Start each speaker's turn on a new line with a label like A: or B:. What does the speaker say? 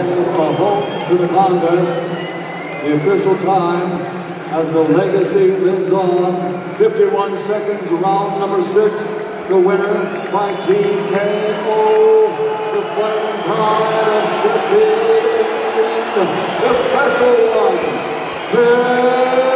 A: calls a halt to the contest. The official time, as the legacy lives on, 51 seconds, round number 6. The winner by TKO, the fighting pride of Sheffield, England, the special one, Kell